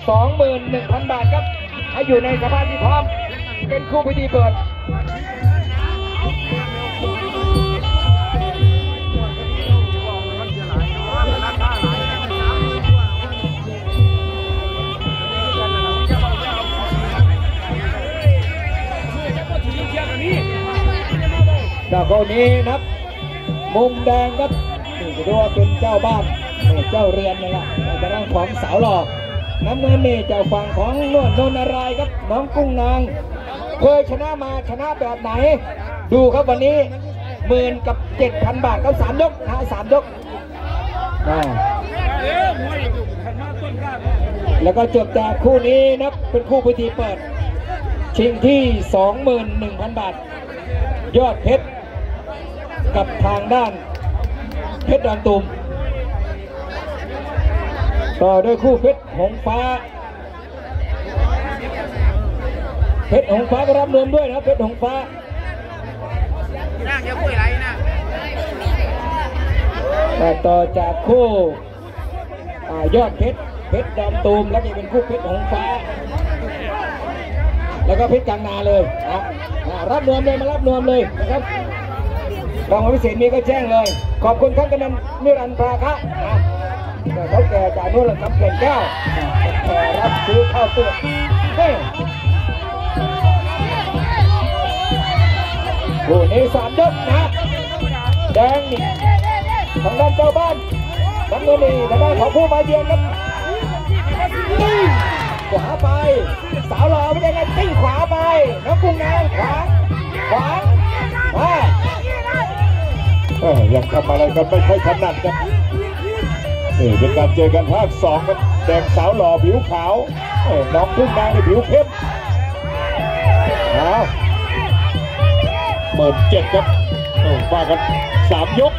21,000 บาทครับให้อยู่ในสภาพที่พร้อมเป็นคู่พิธีเปิดจากคนนี้นับมุมแดงครับนี่จะดูว่าเป็นเจ้าบ้านเจ้าเรือนนี่แหละแต่ด้านของสาวหล่อน้ำเงินนี่เจ้าฝั่งของนวลนนารายครับน้องกุ้งนางเคยชนะมาชนะแบบไหนดูครับวันนี้10,000 กับ 7,000 บาทครับ3 ยกนะ3 ยกแล้วก็จบจากคู่นี้นับเป็นคู่พิธีเปิดชิงที่ 21,000 บาทยอดเพชรกับทางด้านเพชรดอนตูมต่อด้วยคู่เพชรหงฟ้าเพชรหงฟ้าก็รับรวมด้วยนะเพชรหงฟ้าต่อจากคู่ยอดเพชรดอนตูมแล้วนี่เป็นคู่เพชรหงฟ้าแล้วก็เพชรกลางนาเลยนะรับรวมเลยมารับรวมเลยนะครับรางวัลพิเศษมีก็แจ้งเลยขอบคุณท่านกำนันนิรันดร์ภาคะเขาแก่จากโน่นละครับเก่งแก้วรับซื้อข้าวเปลือกคู่นี้3 ยกนะแดงนี่ทางด้านเจ้าบ้านน้ำเงินนี่ทางด้านของผู้มาเยือนครับขวาไปสาวหล่อไม่ได้ไงติ้งขวาไปน้องกุ้งนางขวายังทำอะไรกันไม่ค่อยถนัดครับนี่เป็นการเจอกันภาค2ครับแดงสาวหล่อผิวขาวน้องกุ้งนางในผิวเข้ม17,000ครับมากัน3 ยก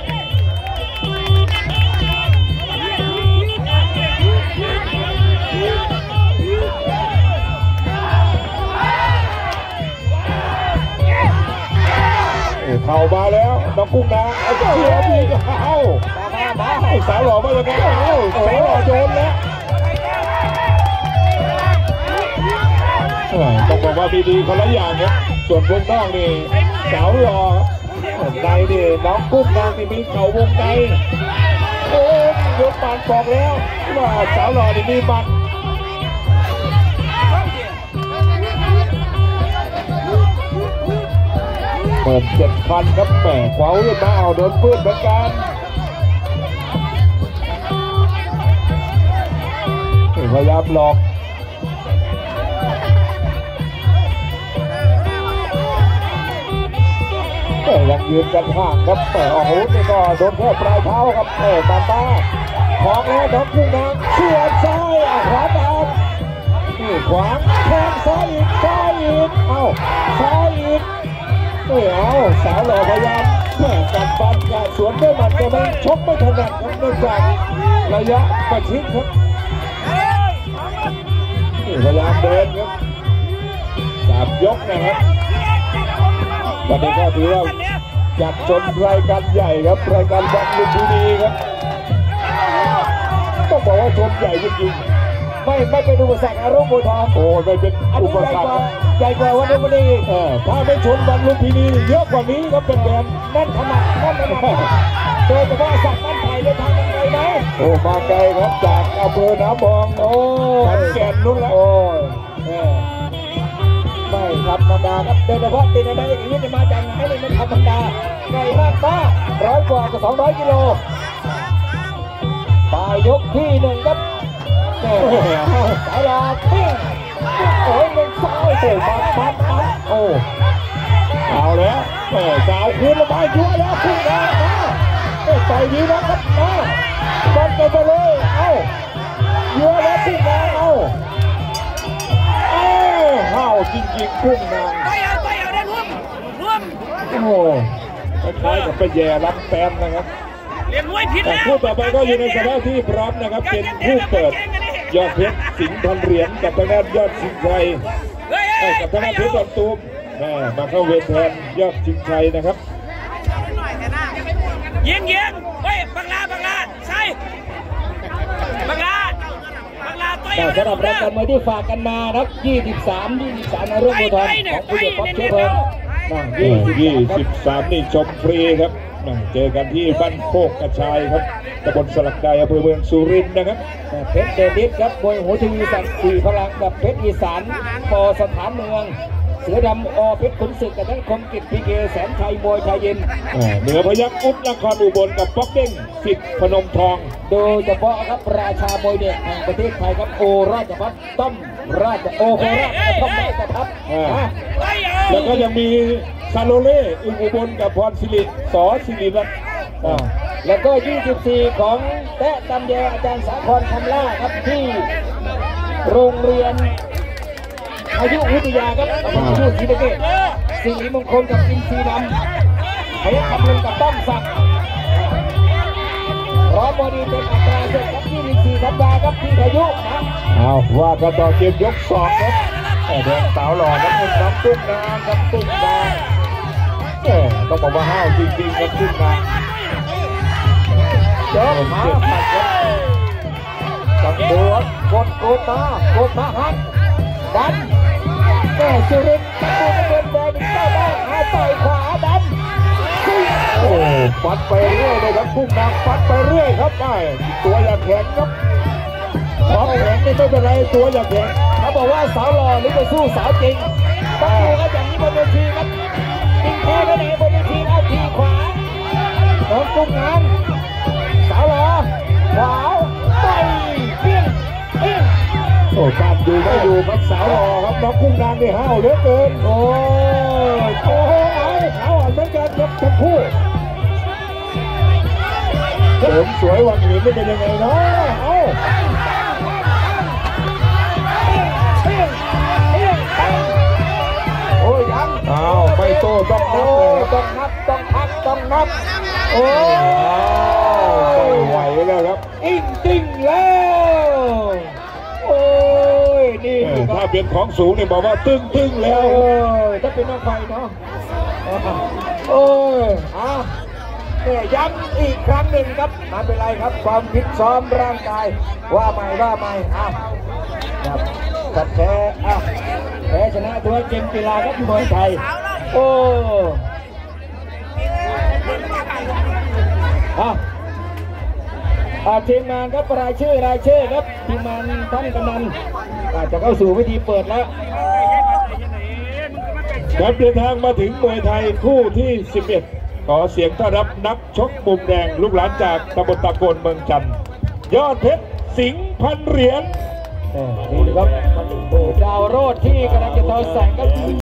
เข่ามาแล้วน้องกุ้งนางเอาเสียดีก็เอาสาวหล่อมาอย่างนี้สาวหล่อโยนแล้วต้องบอกว่าดีๆคนละอย่างครับส่วนวงนอกนี่สาวหล่อในนี่น้องกุ้งนางนี่มีเข่าวงในยกปานบอกแล้วว่าสาวหล่อนี่มีบัตร17,000ครับแหมขวาขึ้นมาเอาโดนปื้นเหมือนกันพยายามหลอกยังยืนกันห่างครับโอ้โหนี่ก็โดนแค่ปลายเท้าครับตาของแล้วน้องกุ้งนางเสียบซ้ายขวาตามนี่ขวางแทงซ้ายอีกซ้ายอีกเอาสาวหล่อพยายามกัดฟันกัดสวนด้วยหมัดแต่มันชกไม่ถนัดครับเนื่องจากระยะประชิดครับพยายามเดินครับ3 ยกนะครับวันนี้ก็ถือว่าจัดชนรายการใหญ่ครับรายการบอลลุมพินีครับต้องบอกว่าชนใหญ่จริงๆไม่เป็นอุปสรรคอารมณ์โบทองไม่เป็นอุปสรรคใหญ่กว่าวันนี้ถ้าไม่ชนบอลลุมพินีเยอะกว่านี้ก็เป็นแบนนั่นขนาดโดยเฉพาะสักนั่นไทยเลยทางยังไงไหมมาไกลครับจากอำเภอหนองบองขอนแก่นนู่นแล้วไม่ธรรมดาครับโดยเฉพาะตีนได้อย่างนี้จะมาจากไหนเลยไม่ธรรมดาไกลมากป้า100 กว่ากับ200 กิโลปลายยกที่1ครับสายลาปิ้งเงินซ้ายมัดเอาแล้วสาวคืนระบายยุ่งแล้วขึ้นมาใส่ดีนะครับบอลไปเลยเยอะแล้วขึ้นมาห้าวจริงๆกุ้งนางไปเอาได้ร่วมคล้ายกับไปแย่รับแฟนนะครับแต่คู่ต่อไปก็อยู่ในสภาพที่พร้อมนะครับเป็นคู่เปิดยอดเพชรสิงห์พันเหรียญกับทางด้านยอดชิงชัยกับทางด้านเพชรดอนตูมมาเข้าเวรแทนยอดชิงชัยนะครับยิงบังลาใช่บังลาต่อยสำหรับรายการมวยที่ฝากกันมานะครับ23ในรุ่นมวยทองของผู้ใหญ่ป๊อปเชื้อเพลิง 23นี่ชมฟรีครับเจอกันที่บ้านโคกกระชายครับตำบลสลักใดอำเภอเมืองสุรินทร์นะครับเพชรเดนิสครับมวยหูทีวีสัตว์4พลังกับเพชรอีสานปอสถานเมืองเสือดำอเพชรขุนศึกกับทั้งคมกิจพีเกแสนชัยมวยชายเย็นเหนือพยัคฆ์อุ๊บนครอุบลกับป๊อกเด้งสิทธิ์พนมทองโดยเฉพาะครับราชามวยเด็กแห่งประเทศไทยครับโอราชพัฒน์ต้อมราชโอโคราชต้อมราชพัฒน์แล้วก็ยังมีซาโลเล่อุบลกับพรศิริสอศิริรัตน์แล้วก็24ของแตะตำแยอาจารย์สาครคำล่าครับที่โรงเรียนอายุวิทยาครับอายุศรีสะเกษสิริมงคลกับอินทรีย์ดำพยัคฆ์คำลึงกับต้อมศักดิ์พร้อมบอดีเป็นอัตราเสร็จครับ24ธันวาครับที่พายุนะว่ากันต่อเกมยก2ครับแดงสาวหล่อครับคุณน้ำตุ้งนางครับตุ้งนางต้องบอกว่าห้าวจริงๆครับตุ้งนางเจอมาปัดครับจับตัวกดโกตหักดันแม่สุรินทร์ตะโกนแดงเข้าบ้านต่อยขวาดันฟัดไปเรื่อยเลยครับพุ่งนางฟัดไปเรื่อยครับได้ตัวอย่าแข็งครับของแข็งนี่ไม่เป็นไรตัวอย่าแข็งเขาบอกว่าสาวหล่อหรือจะสู้สาวจริงต้องดูกันอย่างนี้บนเวทีครับจริงแท้ก็ไหนบนเวทีเอาทีขวาของตุ้งนางสาวหล่อขวาไปเปี้ยงการดูไม่ดูครับสาวหล่อครับน้องกุ้งนางนี่ห้าวเหลือเกินโอ้โหเอาเหมือนกันครับทั้งคู่เสริมสวยวันนี้ไม่เป็นยังไงเนาะโอ้ยังไม่โตต้องนับเลยต้องนับโอ้ไม่ไหวแล้วครับติ้งแล้วโอ้ยนี่ถ้าเป็นของสูงเนี่ยบอกว่าตึ้งแล้วถ้าเป็นน้องไฟเนาะโอ้ยย้ำอีกครั้งหนึ่งครับไม่เป็นไรครับความฟิตซ้อมร่างกายว่าใหม่ครับกับแพ้ชนะตัวเกมกีฬาครับมวยไทยโอ้ทีมงานครับรายชื่อครับทีมงานท่านกำนันจะเข้าสู่วิธีเปิดแล้วครับเดินทางมาถึงมวยไทยคู่ที่11ขอเสียงต้อนรับนักชกมุมแดงลูกหลานจากตำบลตะโกนเมืองจันทร์ยอดเพชรสิงห์พันเหรียญนี่ครับดาวโรดที่กำลังจะทอแสงก็